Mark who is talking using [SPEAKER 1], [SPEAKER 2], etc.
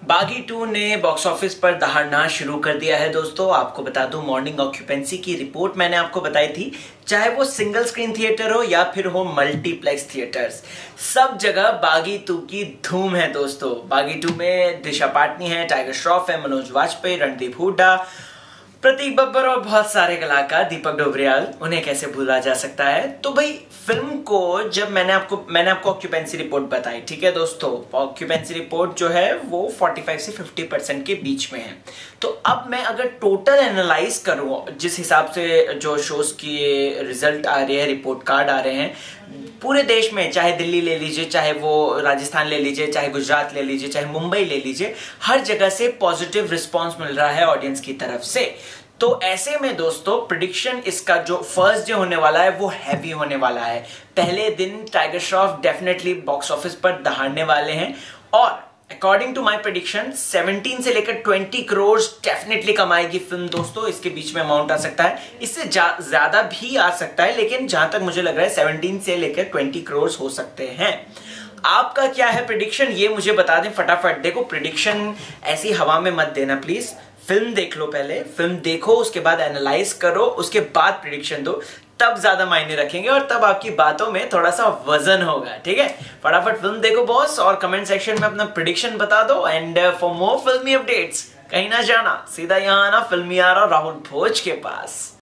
[SPEAKER 1] बागी 2 ने box office पर दहाड़ना शुरू कर दिया है दोस्तों। आपको बता दूं, मॉर्निंग ऑक्यूपेंसी की रिपोर्ट मैंने आपको बताई थी। चाहे वो सिंगल स्क्रीन थिएटर हो या फिर हो मल्टीप्लेक्स थिएटर्स, सब जगह बागी 2 की धूम है दोस्तों। बागी 2 में दिशा पाटनी है, टाइगर श्रॉफ है, मनोज वाजपेयी, रणदीप हुड्डा, प्रतीक बब्बर और बहुत सारे कलाकार, दीपक डोबरियाल, उन्हें कैसे भूला जा सकता है। तो भाई फिल्म को जब मैंने आपको ऑक्यूपेंसी रिपोर्ट बताई, ठीक है दोस्तों, ऑक्यूपेंसी रिपोर्ट जो है वो 45 से 50% के बीच में है। तो अब मैं अगर टोटल एनालाइज करूं, जिस हिसाब से जो शोज की रिजल्ट आ रहे हैं, रिपोर्ट कार्ड आ रहे हैं पूरे देश में, चाहे दिल्ली ले लीजिए, चाहे वो राजस्थान ले लीजिए, चाहे गुजरात ले लीजिए, चाहे मुंबई ले लीजिए, हर जगह से पॉजिटिव रिस्पांस मिल रहा है ऑडियंस की तरफ से। तो ऐसे में दोस्तों प्रेडिक्शन इसका जो फर्स्ट डे होने वाला है वो हैवी होने वाला है। पहले दिन Tiger Shroff definitely box office पर दहाड़ने वाले हैं और अकॉर्डिंग टू माय प्रेडिक्शन 17 से लेकर 20 करोड़ डेफिनेटली कमाएगी फिल्म दोस्तों। इसके बीच में अमाउंट आ सकता है, इससे ज्यादा भी आ सकता है, लेकिन जहां तक मुझे लग रहा है 17 से लेकर 20 करोड़ हो सकते हैं। आपका क्या है प्रेडिक्शन, ये मुझे बता दें फटाफट। देखो, प्रेडिक्शन ऐसी हवा में मत देना प्लीज। फिल्म देख लो, पहले फिल्म देखो, उसके बाद एनालाइज करो, उसके बाद प्रेडिक्शन दो, तब ज्यादा मायने रखेंगे और तब आपकी बातों में थोड़ा सा वजन होगा। ठीक है, फटाफट फिल्म देखो बॉस और कमेंट सेक्शन में अपना प्रेडिक्शन बता दो। एंड फॉर मोर फिल्मी अपडेट्स कहीं ना जाना, सीधा यहाँ आना फिल्मी यार और राहुल भोज के पास।